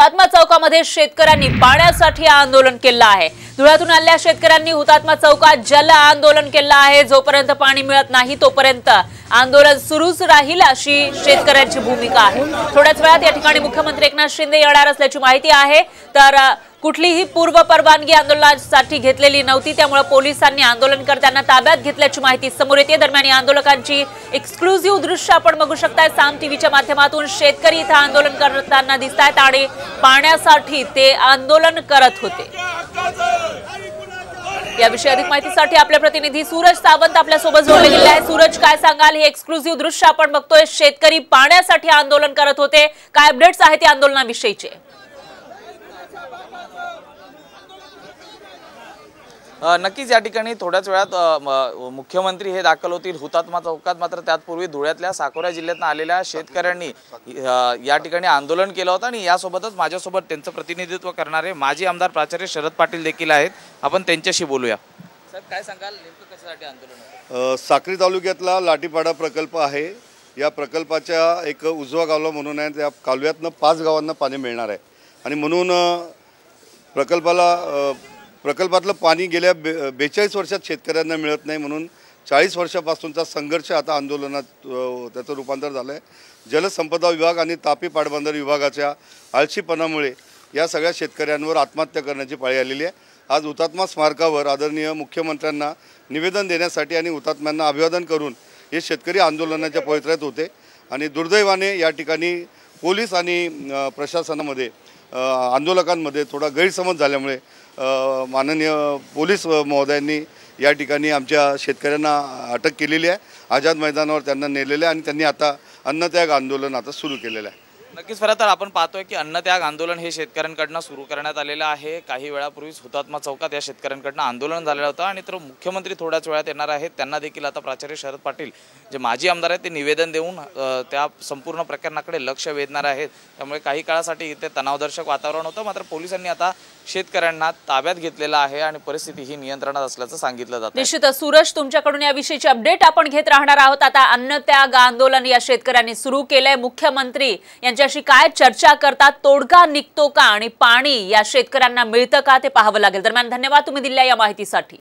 हुतात्मा चौकामध्ये शेतकऱ्यांनी पाण्यासाठी आंदोलन केलं आहे। धुळ्यातून आलेल्या शेतकऱ्यांनी हुतात्मा चौकात जल आंदोलन केलं आहे। जोपर्यंत पाणी मिळत नाही तोपर्यंत आंदोलन सुरूच राहील अशी शेतकऱ्यांची भूमिका आहे। थोड्याच वेळात या ठिकाणी मुख्यमंत्री एकनाथ शिंदे येणार असल्याची माहिती आहे। तर कुठलीही पूर्व परवानगी आंदोलनासाठी घेतलेली नव्हती, त्यामुळे पोलिसांनी आंदोलनकर्त्यांना ताब्यात घेतल्याची माहिती समोर येते। दरम्यान या आंदोलकांची एक्सक्लुझिव्ह दृश्य आपण बघू शकताय। साम टीव्हीच्या माध्यमातून शेतकरी इथे आंदोलन करताना दिसतायत आणि पाण्यासाठी ते आंदोलन करत होते। याविषयी अधिक माहितीसाठी आपले प्रतिनिधी सूरज सावंत आपल्या सोबत जोडले गेले आहेत। सूरज, काय सांगाल? हे एक्सक्लुझिव्ह दृश्य आपण बघतोय, शेतकरी पाण्यासाठी आंदोलन करत होते, काय अपडेट्स आहेत या आंदोलनाविषयीचे? नक्कीच या ठिकाणी थोड्याच वेळात मुख्यमंत्री हे दाखल होतील हुतात्मा चौकात। मात्र त्यापूर्वी धुळ्यातल्या साकोरा जिल्ह्यातून आलेल्या शेतकऱ्यांनी या ठिकाणी आंदोलन केलं होतं आणि यासोबतच माझ्यासोबत त्यांचं प्रतिनिधित्व करणारे माजी आमदार प्राचार्य शरद पाटील देखील आहेत। आपण त्यांच्याशी बोलूया। सर, काय सांगाल, नेमकं कशासाठी आंदोलन होतं? साक्री तालुक्यातला लाटीपाडा प्रकल्प आहे। या प्रकल्पाच्या एक उजवा कालवा म्हणून आहे, त्या कालव्यातनं 5 गावांना पाणी मिळणार आहे आणि म्हणून प्रकल्पातलं पाणी गेल्या 42 वर्षात शेतकऱ्यांना मिळत नाही, म्हणून 40 वर्षापासूनचा संघर्ष आता आंदोलनात त्याचं रूपांतर झालं आहे। जलसंपदा विभाग आणि तापी पाटबंधारे विभागाच्या आळशीपणामुळे या सगळ्या शेतकऱ्यांवर आत्महत्या करण्याची पाळी आलेली आहे। आज हुतात्मा स्मारकावर आदरणीय मुख्यमंत्र्यांना निवेदन देण्यासाठी आणि हुतात्म्यांना अभिवादन करून हे शेतकरी आंदोलनाच्या पवित्र्यात होते आणि दुर्दैवाने या ठिकाणी पोलीस आणि प्रशासनामध्ये आंदोलकांमध्ये थोडा गैरसमज झाल्यामुळे माननीय पोलीस महोदयांनी या ठिकाणी आमच्या शेतकऱ्यांना अटक केलेली आहे। आझाद मैदानावर त्यांना नेलेलं आहे आणि त्यांनी आता अन्नत्याग आंदोलन आता सुरू केलेलं आहे। नक्कीच खरं तर आपण पाहतोय की अन्नत्याग आंदोलन हे शेतकऱ्यांकडून सुरू करण्यात आलेलं आहे। काही वेळापूर्वीच हुतात्मा चौकात या शेतकऱ्यांकडून आंदोलन झालेलं होतं आणि तर मुख्यमंत्री थोड्याच वेळात येणार आहेत। त्यांना देखील आता प्राचार्य शरद पाटील जे माजी आमदार आहेत ते निवेदन देऊन त्या संपूर्ण प्रकरणाकडे लक्ष वेधणार आहेत। त्यामुळे काही काळासाठी इथे तणावदर्शक वातावरण होतं, मात्र पोलिसांनी आता शेतकऱ्यांना ताब्यात घेतलेलं आहे आणि परिस्थिती ही नियंत्रणात असल्याचं सांगितलं जातं। निश्चितच सूरज, तुमच्याकडून याविषयीची अपडेट आपण घेत राहणार आहोत। आता अन्नत्याग आंदोलन या शेतकऱ्यांनी सुरू केलंय। मुख्यमंत्री यांच्याशी काय चर्चा करतात, तोडगा निघतो का आणि पाणी या शेतकऱ्यांना मिळतं का ते पाहावं लागेल। दरम्यान धन्यवाद तुम्ही दिलेल्या या माहितीसाठी।